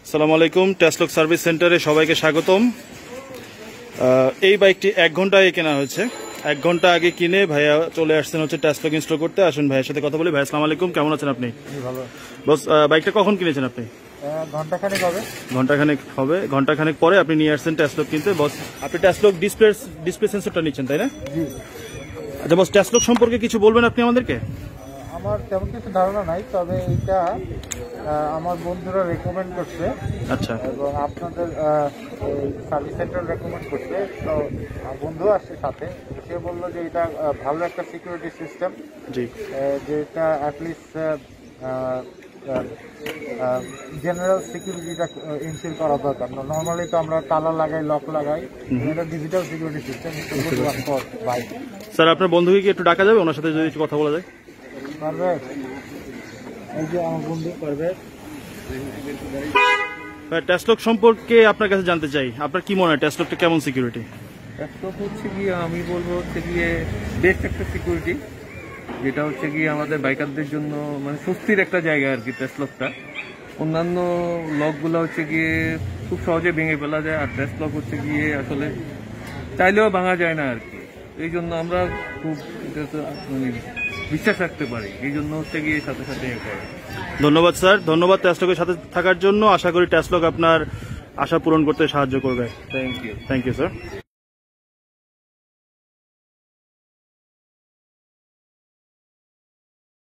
আসসালামু আলাইকুম, টেসলক সার্ভিস সেন্টারে সবাইকে স্বাগতম। এই বাইকটি 1 ঘন্টা আগে কেনা হয়েছে। 1 ঘন্টা আগে কিনে ভাইয়া চলে আসছেন হচ্ছে টেসলক ইনস্টল করতে। আসুন ভাইয়ের সাথে কথা বলি। ভাই আসসালামু আলাইকুম, কেমন আছেন আপনি? ভালো। বস, বাইকটা কখন কিনেছেন আপনি? ঘন্টাখানেক হবে। ঘন্টাখানেক পরে আপনি নিয়ে আসছেন টেসলক কিনতে। বস, আপনি টেসলক ডিসপ্লে সেন্সরটা নিচ্ছেন, তাই না? জি। আচ্ছা বস, টেসলক সম্পর্কে কিছু বলবেন আপনি আমাদেরকে? আমার তেমন কিছু ধারণা নাই, তবে এটা আমার বন্ধুরা রেকমেন্ড করছে। আচ্ছা। এবং আপনাদের সার্ভিস সেন্টার রেকমেন্ড করছে, তো বন্ধু আসছে সাথে, সে বললো যে এটা ভালো একটা সিকিউরিটি সিস্টেম। জি। যেটা অ্যাটলিস্ট জেনারেল সিকিউরিটিটা ইনশিওর করা দরকার। নর্মালি তো আমরা তালা লাগাই, লক লাগাই, এটা ডিজিটাল সিকিউরিটি সিস্টেম। স্যার, আপনার বন্ধুকে কি একটু ডাকা যাবে? ওনার সাথে যদি একটু কথা বলা যায়। পারবে? এই যে আমার বন্ধু পারবে। টেসলক সম্পর্কে আপনার কাছে জানতে চাই, আপনার কি মনে হয় টেসলকটা কেমন সিকিউরিটি? টেসলক হচ্ছে গিয়ে, আমি বলবো হচ্ছে গিয়ে বেস্ট একটা সিকিউরিটি, যেটা হচ্ছে গিয়ে আমাদের বাইকারদের জন্য মানে স্বস্তির একটা জায়গা আর কি টেসলকটা। অন্যান্য লকগুলো হচ্ছে গিয়ে খুব সহজে ভেঙে ফেলা যায়, আর টেসলক হচ্ছে গিয়ে আসলে চাইলেও ভাঙা যায় না আর কি। এই জন্য আমরা খুব মানে বিশ্বাস রাখতে পারি, এই জন্য হচ্ছে গিয়ে সাথে সাথে করে। ধন্যবাদ স্যার, ধন্যবাদ টেসলকের সাথে থাকার জন্য। আশা করি টেসলক আপনার আশা পূরণ করতে সাহায্য করবে। Thank you sir.